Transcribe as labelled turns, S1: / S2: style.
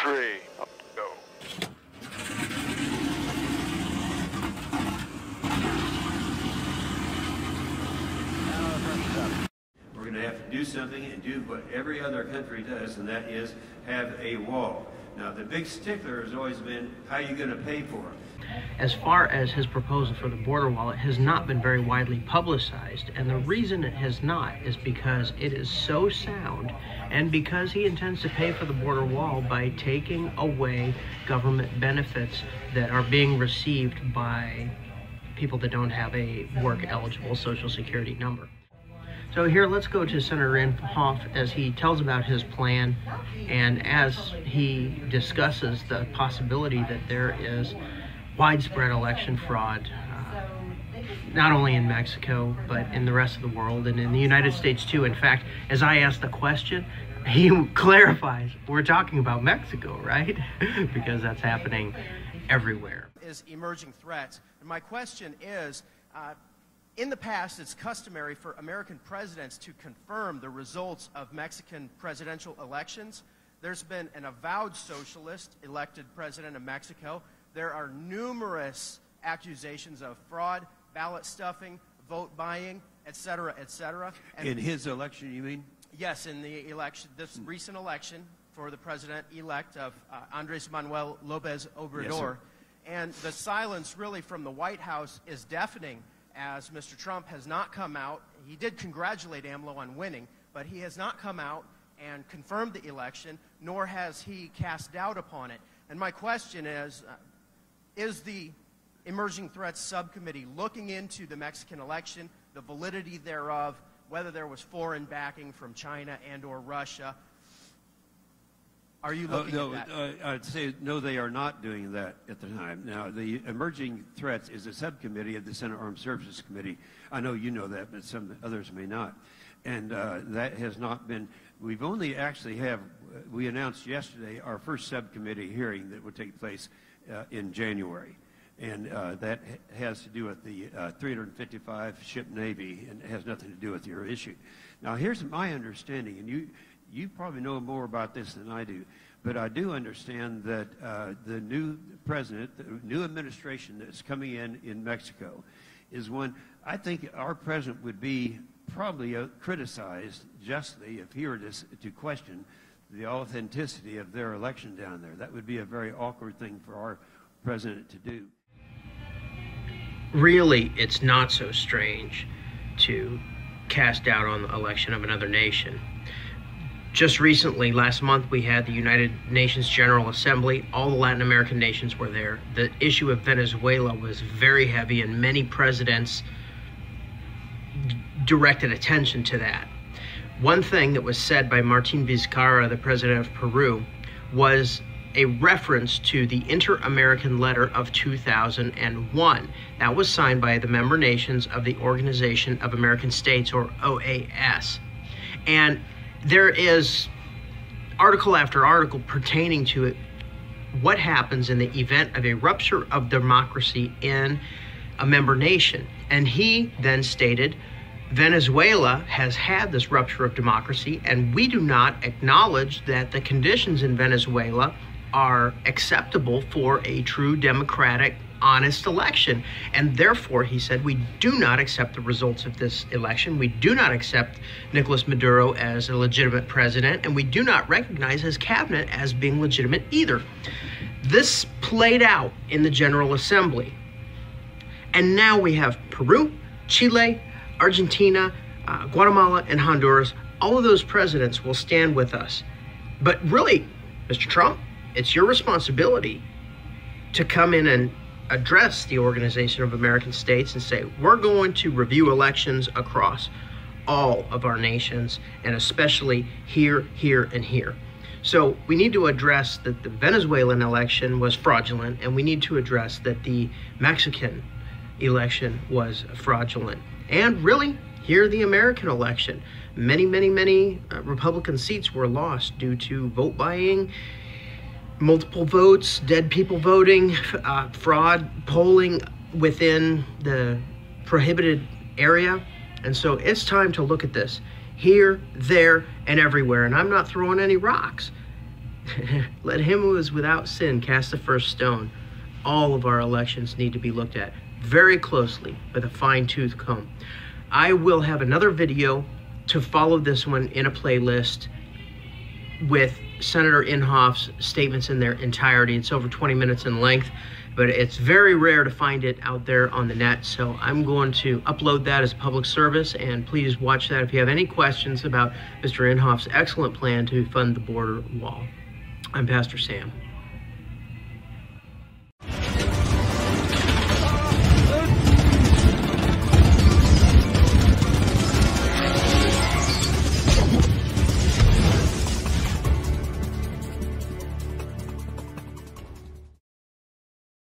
S1: 3, go.
S2: We're going to have to do something and do what every other country does, and that is have a wall. Now, the big stickler has always been, how are you going to pay for it?
S3: As far as his proposal for the border wall, it has not been very widely publicized, and the reason it has not is because it is so sound, and because he intends to pay for the border wall by taking away government benefits that are being received by people that don't have a work-eligible Social Security number. So here, let's go to Senator Inhofe as he tells about his plan, and as he discusses the possibility that there is widespread election fraud, not only in Mexico, but in the rest of the world and in the United States too. In fact, as I ask the question, he clarifies, we're talking about Mexico, right? Because that's happening everywhere.
S4: Is emerging threats. And my question is, in the past, it's customary for American presidents to confirm the results of Mexican presidential elections. There's been an avowed socialist elected president of Mexico. There are numerous accusations of fraud, ballot stuffing, vote buying, etc., etc.
S2: In his election, you mean?
S4: Yes, in the election, this recent election for the president-elect of Andres Manuel Lopez Obrador.
S2: Yes,
S4: and the silence really from the White House is deafening, as Mr. Trump has not come out. He did congratulate AMLO on winning, but he has not come out and confirmed the election, nor has he cast doubt upon it. And my question is the Emerging Threats Subcommittee looking into the Mexican election, the validity thereof, whether there was foreign backing from China and or Russia? Are you looking at that?
S2: I'd say no, they are not doing that at the time. Now, the Emerging Threats is a subcommittee of the Senate Armed Services Committee. I know you know that, but some others may not. And that has not been, we've only actually we announced yesterday our first subcommittee hearing that would take place in January. And that has to do with the 355 ship Navy, and it has nothing to do with your issue. Now, here's my understanding, and you probably know more about this than I do, but I do understand that the new president, the new administration that's coming in Mexico is one, I think our president would be probably criticized justly if he were to question the authenticity of their election down there. That would be a very awkward thing for our president to do.
S3: Really, it's not so strange to cast doubt on the election of another nation. Just recently, last month, we had the United Nations General Assembly. All the Latin American nations were there. The issue of Venezuela was very heavy, and many presidents directed attention to that. One thing that was said by Martin Vizcarra, the president of Peru, was a reference to the Inter-American Letter of 2001. That was signed by the member nations of the Organization of American States, or OAS. And there is article after article pertaining to it, what happens in the event of a rupture of democracy in a member nation. And he then stated, Venezuela has had this rupture of democracy, and we do not acknowledge that the conditions in Venezuela are acceptable for a true democratic, honest election. And therefore, he said, we do not accept the results of this election. We do not accept Nicolas Maduro as a legitimate president, and we do not recognize his cabinet as being legitimate either. This played out in the General Assembly. And now we have Peru, Chile, Argentina, Guatemala, and Honduras. All of those presidents will stand with us. But really, Mr. Trump, it's your responsibility to come in and address the Organization of American States and say, we're going to review elections across all of our nations, and especially here, here, and here. So we need to address that the Venezuelan election was fraudulent, and we need to address that the Mexican election was fraudulent. And really, here, the American election. Many, many, many Republican seats were lost due to vote buying, multiple votes, dead people voting, fraud, polling within the prohibited area. And so it's time to look at this here, there, and everywhere. And I'm not throwing any rocks. Let him who is without sin cast the first stone. All of our elections need to be looked at very closely with a fine-tooth comb. I will have another video to follow this one in a playlist with Senator Inhofe's statements in their entirety. It's over 20 minutes in length, but it's very rare to find it out there on the net, so I'm going to upload that as a public service, and please watch that if you have any questions about Mr. Inhofe's excellent plan to fund the border wall. I'm Pastor Sam.